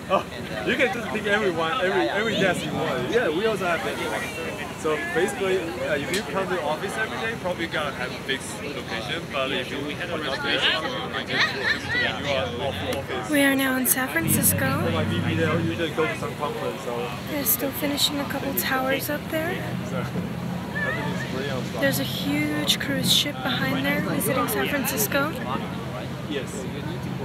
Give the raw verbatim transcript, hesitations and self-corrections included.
Oh, you can just pick everyone, every every desk you want. Yeah, we also have that. So basically, uh, if you come to office every day, probably gonna have a fixed location. But if you are not there, you are off office. We are now in San Francisco. So my V P, they'll usually go to some conference. So They're still finishing a couple towers up there. so everything's pretty on spot. There's a huge cruise ship behind there visiting San Francisco. Yes.